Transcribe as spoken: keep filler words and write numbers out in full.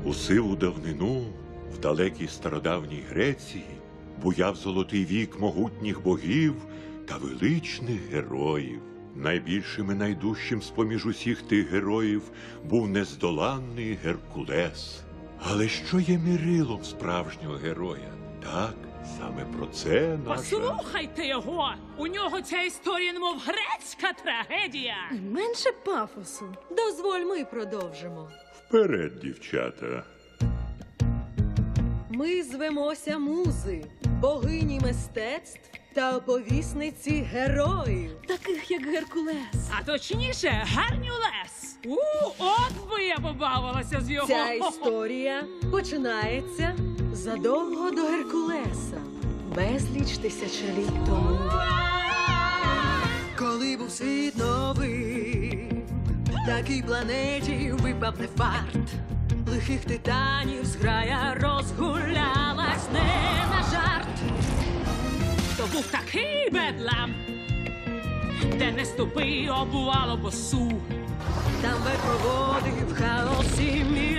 У сиву давнину, в далекій стародавній Греції, буяв золотий вік могутніх богів та величних героїв. Найбільшим і найдужчим з-поміж усіх тих героїв був нездоланний Геркулес. Але що є мірилом справжнього героя? Так, саме про це наша... Послухайте його! У нього ця історія немов грецька трагедія! Менше пафосу. Дозволь, ми продовжимо. Вперед, дівчата. Ми звемося музи, богині мистецтв та оповісниці героїв. Таких, як Геркулес. А точніше, Гарнюлес! У, от би я побавилася з його! Ця історія починається задовго до Геркулеса, безліч тисячоліть тому. Коли був світ новий, такій планеті випав не фарт. Лихих титанів зграя розгулялась не на жарт. То був такий бедлам, де не ступи, обувало босу. Там би проводив в хаосі мій